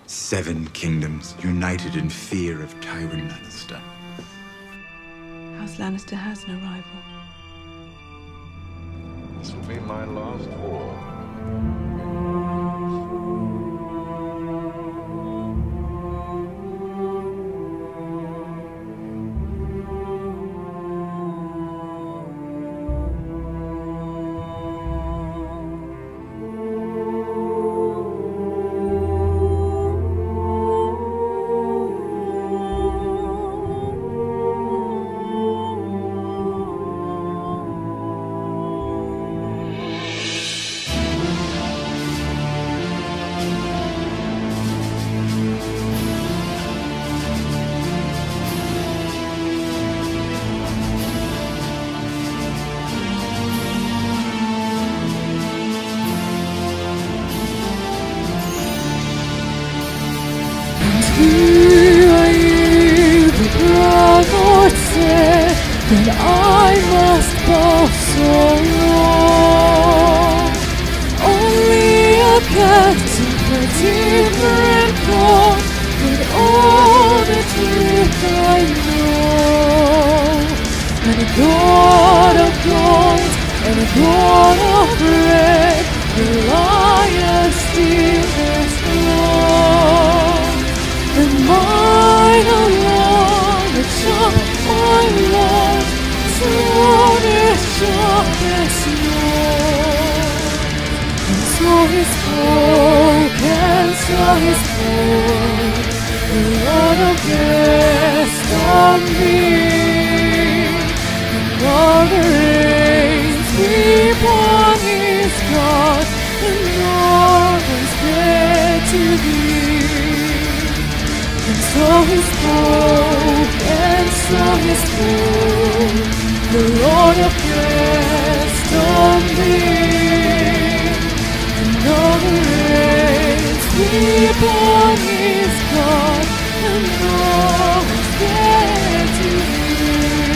7 kingdoms united in fear of Tywin Lannister. House Lannister has no rival. This will be my last war. That I must bow so long. Only a captain for different God, with all the truth I know. And a God of gold and a God of red, Goliath still is throne. And mine alone, the top my Lord, Skorobreshchuk as snow. And so he spoke, and so he spoke, the Lord of rest on me. And all the rains weep on his God, and all was there to be. And so he spoke, and so he spoke, the Lord of rest on me. And all the rains weep on his God, and all is there to be.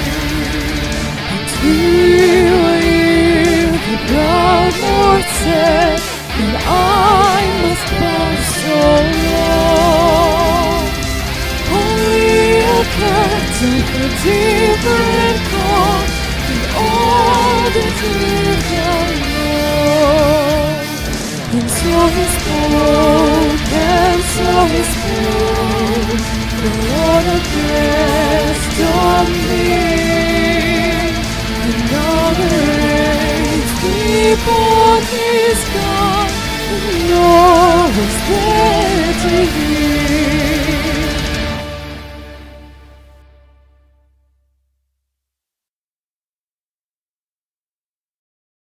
Until I hear the proud Lord say that I must bow so low. Only a captain for different God, and all the truth I know. And so he spoke, and so he spoke, the Lord of rest on me. And all the rains weep on his God, and all was there to be.